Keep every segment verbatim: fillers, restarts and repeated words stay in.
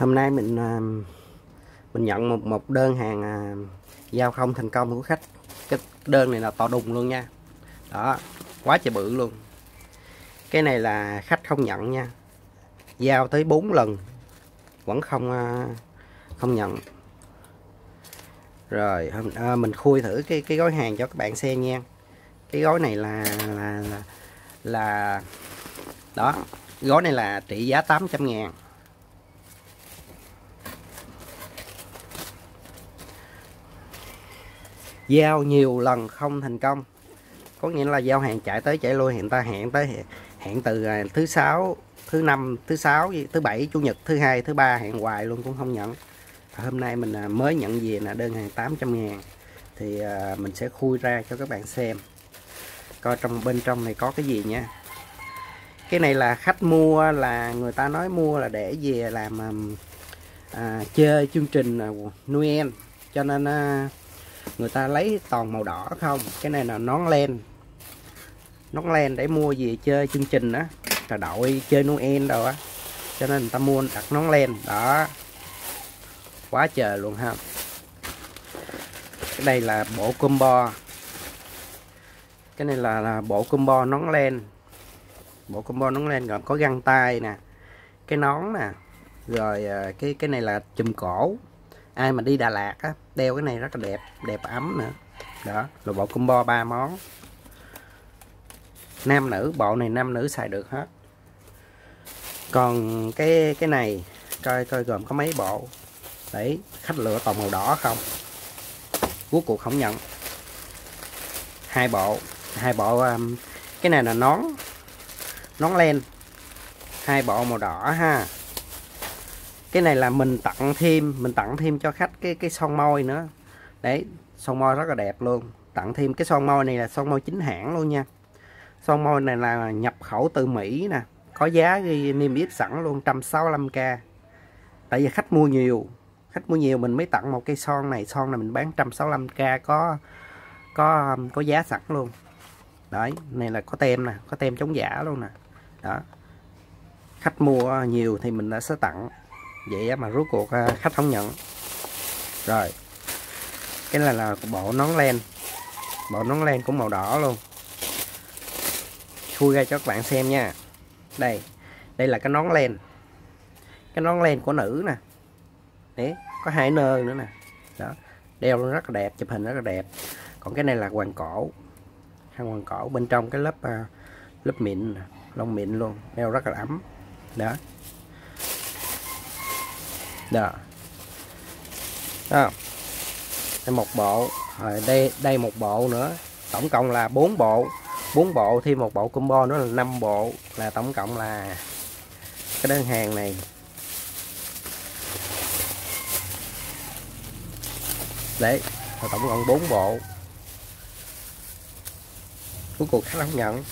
Hôm nay mình mình nhận một một đơn hàng giao không thành công của khách. Cái đơn này là to đùng luôn nha. Đó, quá trời bự luôn. Cái này là khách không nhận nha. Giao tới bốn lần vẫn không không nhận. Rồi à, mình khui thử cái cái gói hàng cho các bạn xem nha. Cái gói này là là là, là đó, gói này là trị giá tám trăm ngàn. Giao nhiều lần không thành công, có nghĩa là giao hàng chạy tới chạy lui, hiện ta hẹn tới hẹn từ thứ sáu, thứ năm, thứ sáu, thứ bảy, chủ nhật, thứ hai, thứ ba, hẹn hoài luôn cũng không nhận. Hôm nay mình mới nhận về là đơn hàng tám trăm ngàn, thì mình sẽ khui ra cho các bạn xem coi trong bên trong này có cái gì nha. Cái này là khách mua, là người ta nói mua là để về làm à, chơi chương trình Noel, cho nên à, người ta lấy toàn màu đỏ không. Cái này là nón len, nón len để mua về chơi chương trình á, là đội chơi Noel đâu á, cho nên người ta mua đặt nón len đó, quá trời luôn ha. Cái đây là bộ combo, cái này là, là bộ combo nón len, bộ combo nón len gồm có găng tay nè, cái nón nè, rồi cái cái này là chùm cổ. Ai mà đi Đà Lạt á, đeo cái này rất là đẹp, đẹp ấm nữa. Đó là bộ combo ba món. Nam nữ, bộ này nam nữ xài được hết. Còn cái cái này coi coi gồm có mấy bộ. Đấy, khách lựa toàn màu đỏ không. Cuối cuộc không nhận. Hai bộ, hai bộ um, cái này là nón, nón len, hai bộ màu đỏ ha. Cái này là mình tặng thêm, mình tặng thêm cho khách cái cái son môi nữa. Đấy, son môi rất là đẹp luôn. Tặng thêm cái son môi này là son môi chính hãng luôn nha. Son môi này là nhập khẩu từ Mỹ nè, có giá ghi niêm yết sẵn luôn, một trăm sáu mươi lăm k. Tại vì khách mua nhiều, khách mua nhiều mình mới tặng một cây son này. Son này mình bán một trăm sáu mươi lăm k, có có có giá sẵn luôn. Đấy, này là có tem nè, có tem chống giả luôn nè. Đó. Khách mua nhiều thì mình đã sẽ tặng. Vậy mà rốt cuộc khách không nhận. Rồi, cái này là bộ nón len, bộ nón len cũng màu đỏ luôn. Khui ra cho các bạn xem nha. Đây, đây là cái nón len, cái nón len của nữ nè. Đấy, có hai nơ nữa nè. Đó, đeo luôn rất là đẹp, chụp hình rất là đẹp. Còn cái này là hoàng cổ, khăn hoàng cổ, bên trong cái lớp uh, lớp mịn, lông mịn luôn, đeo rất là ấm. Đó. Đó. Đó. Đây một bộ, rồi đây đây một bộ nữa, tổng cộng là bốn bộ, bốn bộ thêm một bộ combo nữa là năm bộ, là tổng cộng là cái đơn hàng này đấy, là tổng cộng bốn bộ. Cuối cùng khách không nhận.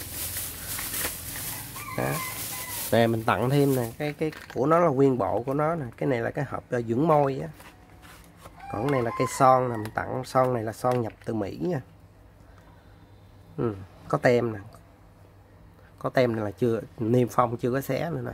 Đó. Nè mình tặng thêm nè, cái cái của nó là nguyên bộ của nó nè, cái này là cái hộp uh, dưỡng môi á. Còn cái này là cây son nè, mình tặng son này là son nhập từ Mỹ nha. Ừ, có tem nè. Có tem này là chưa niêm phong, chưa có xé nữa nè.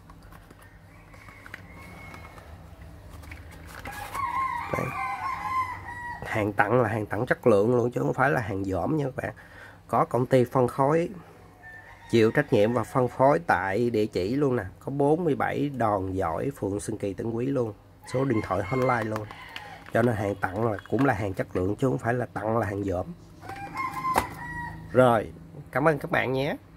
Đấy. Hàng tặng là hàng tặng chất lượng luôn chứ không phải là hàng dỏm nha các bạn. Có công ty phân phối chịu trách nhiệm và phân phối tại địa chỉ luôn nè. Có bốn mươi bảy Đòn Giỏi, phường Xuân Kỳ, Tân Quý luôn. Số điện thoại hotline luôn. Cho nên hàng tặng là cũng là hàng chất lượng chứ không phải là tặng là hàng dởm. Rồi, cảm ơn các bạn nhé.